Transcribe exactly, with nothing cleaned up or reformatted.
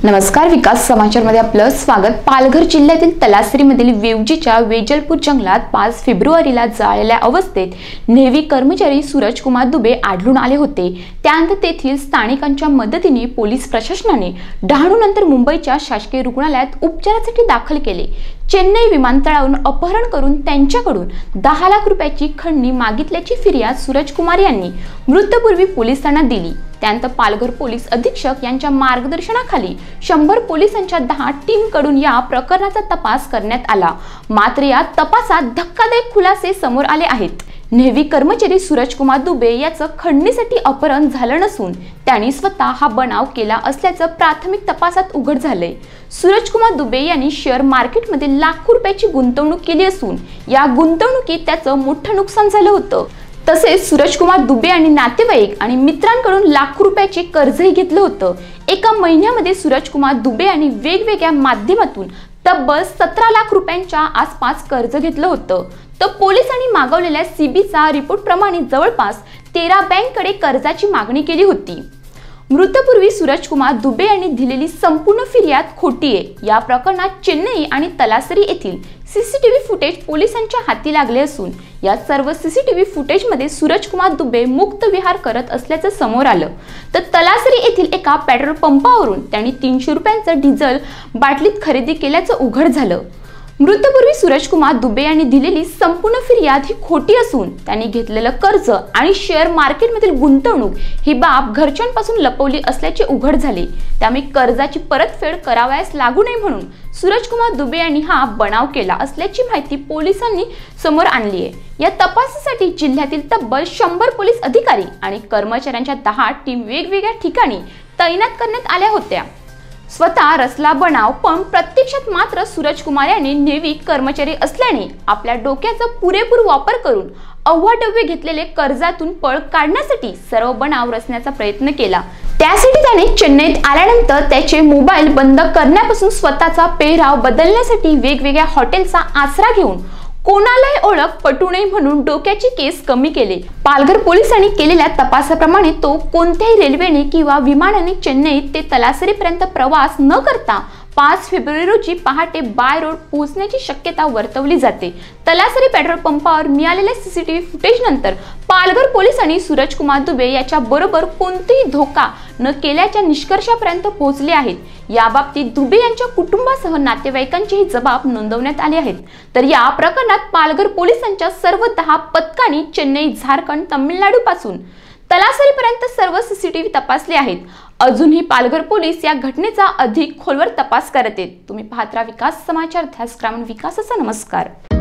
नमस्कार, विकास समाचार मध्ये आपलं स्वागत। पालघर जिल्ह्यातील तलासरीमधील वेवजीच्या वेजलपूर जंगलात पाच फेब्रुवारीला जाळलेल्या अवस्थेत नेव्ही कर्मचारी सूरजकुमार दुबे आढळून आले होते। त्यानंतर तेथील स्थानिकांच्या मदतीने पोलीस प्रशासनाने डहाणूनंतर मुंबईच्या शासकीय रुग्णालयात उपचारासाठी दाखल केले। चेन्नई विमानतळावरून अपहरण करून त्यांच्याकडून दहा लाख रुपयाची खंडणी मागितल्याची फिर्याद सूरजकुमार यांनी मृतपूर्वी पोलिसांना दिली। त्यानंतर पालघर पोलीस अधीक्षक यांच्या मार्गदर्शनाखाली शंभर पोलिसांच्या दहा टीम कडून या प्रकरणाचा तपास करण्यात आला। मात्र या तपासात धक्कादायक खुलासे समोर आले आहेत। नेव्ही कर्मचारी सूरजकुमार दुबे याचं खंडणीसाठी अपहरण झालं नसून त्यांनी स्वतः हा बनाव केला असल्याचं प्राथमिक तपासात उघड झालंय। सूरजकुमार दुबे यांनी शेअर मार्केटमध्ये लाखो रुपयाची गुंतवणूक केली असून या गुंतवणुकीत त्याचं मोठं नुकसान झालं होतं। तसेच सूरजकुमार दुबे आणि नातेवाईक आणि मित्रांकडून लाखो रुपयाचे कर्जही घेतलं होतं। एका महिन्यामध्ये सूरजकुमार दुबे यांनी वेगवेगळ्या माध्यमातून तब्बल सतरा लाख रुपयांच्या आसपास कर्ज घेतलं होतं। तर पोलिसांनी मागवलेल्या सीबीचा रिपोर्ट प्रमाणे जवळपास तेरा बँककडे कर्जाची मागणी केली होती। मृतपूर्वी सूरजकुमार दुबे यांनी दिलेली संपूर्ण फिर्याद खोटी आहे। या प्रकरणात चेन्नई आणि तलासरी येथील सीसीटीव्ही फुटेज पोलिसांच्या हाती लागले असून या सर्व सीसीटीव्ही फुटेजमध्ये सूरजकुमार दुबे मुक्त विहार करत असल्याचं समोर आलं। तर तलासरी येथील एका पेट्रोल पंपावरून त्यांनी तीनशे रुपयांचं डिझेल बाटलीत खरेदी केल्याचं उघड झालं। मृतपूर्वी सूरजकुमार दुबे यांनी दिलेली संपूर्ण फिर्याद ही खोटी असून त्यांनी घेतलेलं कर्ज आणि शेअर मार्केटमधील गुंतवणूक ही बाब घरच्यांपासून लपवली असल्याचे उघड झाले। त्यामुळे कर्जाची परतफेड करावयास लागू नये म्हणून सूरजकुमार दुबे यांनी हा बनाव केला असल्याची माहिती पोलिसांनी समोर आणली आहे। या तपासासाठी जिल्ह्यातील तब्बल शंभर पोलीस अधिकारी आणि कर्मचाऱ्यांच्या दहा टीम वेगवेगळ्या ठिकाणी तैनात करण्यात आल्या होत्या। स्वतः रसला बनाव, पण प्रत्यक्षात मात्र सूरजकुमार यांनी नेव्ही कर्मचारी असल्याने आपल्या डोक्याचा पुरेपूर वापर करून अव्वाढव्य घेतलेले कर्जातून पळ काढण्यासाठी सर्व बनाव रचण्याचा प्रयत्न केला। त्यासाठी त्याने चेन्नईत आल्यानंतर त्याचे मोबाईल बंद करण्यापासून स्वतःचा पेहराव बदलण्यासाठी वेगवेगळ्या हॉटेलचा आसरा घेऊन कोणालाही ओळख पटू नये म्हणून डोक्याचे केस कमी केले। पालघर पोलिसांनी केलेल्या तपासाप्रमाणे तो कोणत्याही रेल्वेने किंवा विमानाने चेन्नई ते तलासरीपर्यंत प्रवास न करता पाच फेब्रुवारी रोजी पहाटे बाय रोड पोहोचण्याची शक्यता वर्तवली जाते। तलासरी पेट्रोल पंपावर मिळालेल्या सीसीटीव्ही फुटेज नंतर पालघर पोलिसांनी सूरजकुमार दुबे याच्या बरोबर कोणतेही धोका न केल्याच्या निष्कर्षापर्यंत पोहोचले आहेत। या बाबतीत दुबे यांच्या कुटुंबासह नातेवाईकांचेही जबाब नोंदवण्यात आले आहेत। तर या प्रकरणात पालघर पोलिसांच्या सर्व दहा पथकांनी चेन्नई, झारखंड, तामिळनाडू पासून तलासरीपर्यंत सर्व सीसीटीव्ही तपासले आहेत। अजूनही पालघर पोलीस या घटनेचा अधिक खोलवर तपास करत आहेत। तुम्ही पाहत राहा विकास समाचार, ध्यास ग्रामीण विकासाचा। नमस्कार।